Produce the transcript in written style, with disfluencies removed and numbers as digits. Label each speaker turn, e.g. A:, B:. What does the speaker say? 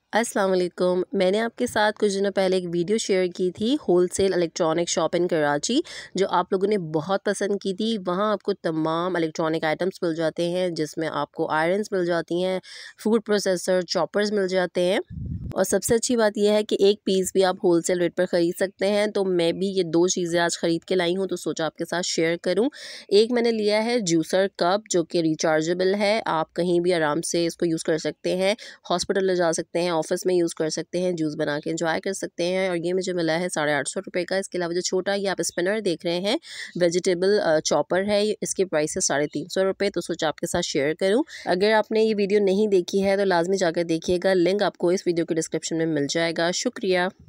A: अस्सलाम वालेकुम। मैंने आपके साथ कुछ दिनों पहले एक वीडियो शेयर की थी wholesale electronic shop in Karachi, जो आप लोगों ने बहुत पसंद की थी। वहाँ आपको तमाम इलेक्ट्रॉनिक आइटम्स मिल जाते हैं, जिसमें आपको आयरन्स मिल जाती हैं, फूड प्रोसेसर, चॉपर्स मिल जाते हैं। और सबसे अच्छी बात यह है कि एक पीस भी आप होलसेल रेट पर ख़रीद सकते हैं। तो मैं भी ये 2 चीज़ें आज ख़रीद के लाई हूँ, तो सोचा आपके साथ शेयर करूँ। एक मैंने लिया है जूसर कप, जो कि रिचार्जेबल है। आप कहीं भी आराम से इसको यूज़ कर सकते हैं, हॉस्पिटल ले जा सकते हैं, ऑफिस में यूज़ कर सकते हैं, जूस बना के एंजॉय कर सकते हैं। और ये मुझे मिला है 850 रुपये का। इसके अलावा जो छोटा ये आप स्पिनर देख रहे हैं, वेजिटेबल चॉपर है, इसकी प्राइस है 350 रुपये। तो सोचा आपके साथ शेयर करूँ। अगर आपने ये वीडियो नहीं देखी है तो लाजमी जाकर देखिएगा, लिंक आपको इस वीडियो के डिस्क्रिप्शन में मिल जाएगा। शुक्रिया।